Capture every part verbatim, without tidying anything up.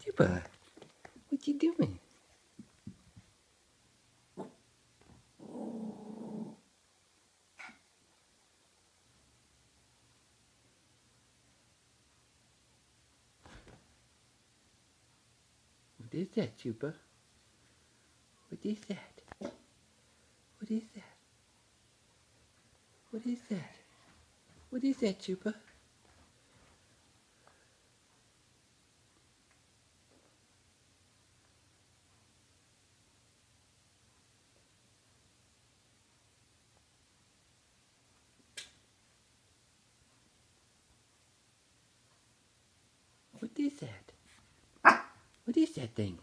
Chupa, what you doing? What is that, Chupa? What is that? What is that? What is that? What is that, Chupa? What is that? What is that thing?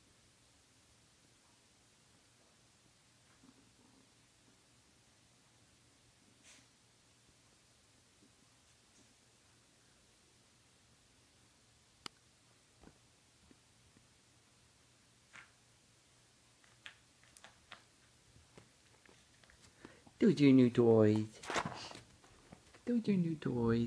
Those are your new toys. Those are your new toys.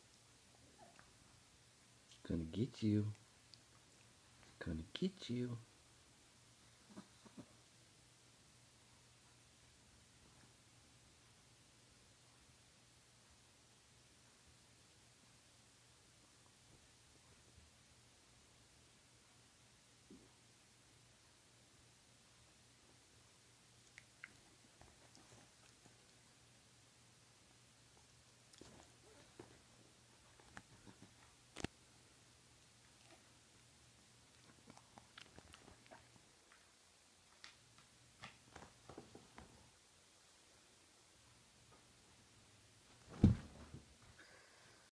Gonna get you. Gonna get you.